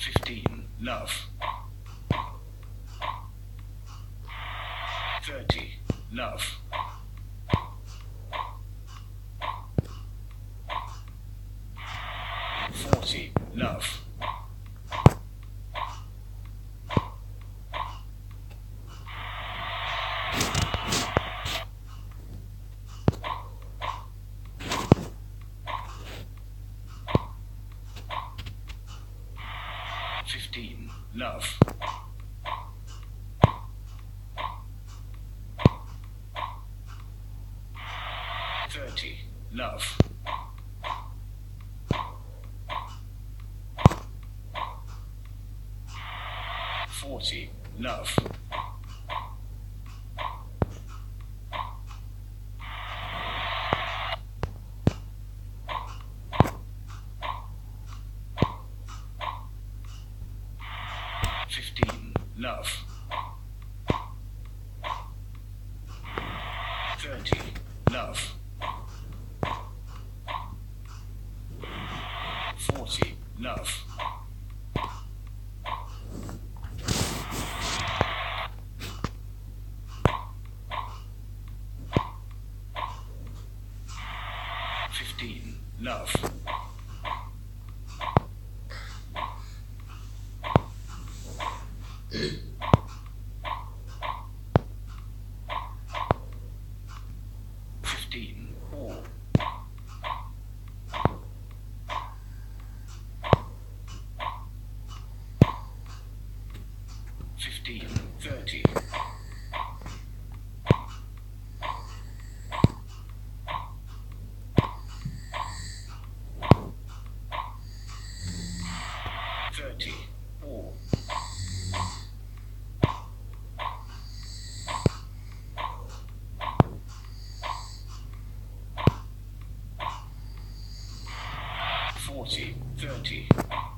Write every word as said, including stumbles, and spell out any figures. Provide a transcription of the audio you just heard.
Fifteen. Love. Thirty. Love. Forty. Love. Fifteen. Love. Thirty. Love. Forty. Love. Fifteen. Love. Thirty. Love. Forty. Love. Fifteen. Love. Fifteen. All. Fifteen. Thirty. Thirty. All. Forty. Thirty.